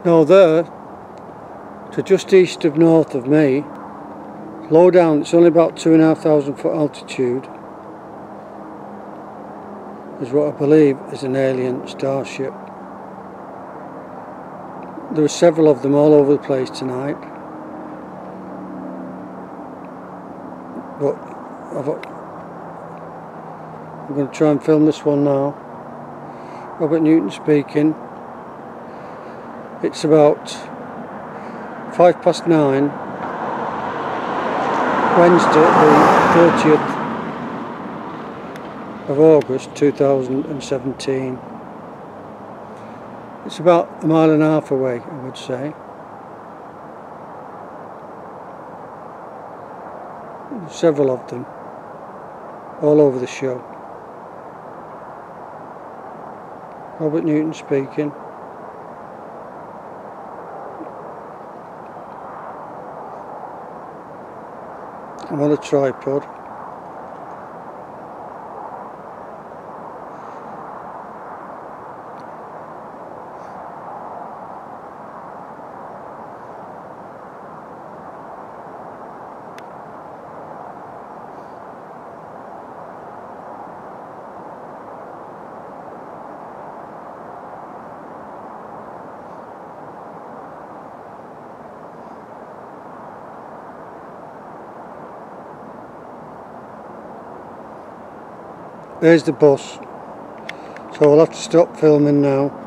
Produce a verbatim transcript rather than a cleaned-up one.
Now there, to just east of north of me, low down, it's only about two and a half thousand foot altitude, is what I believe is an alien starship. There are several of them all over the place tonight, but I've, I'm going to try and film this one now. Robert Newton speaking. It's about five past nine, Wednesday the thirtieth of August two thousand seventeen. It's about a mile and a half away, I would say. Several of them, all over the show. Robert Newton speaking. I'm on a tripod. There's the bus, so I'll have to stop filming now.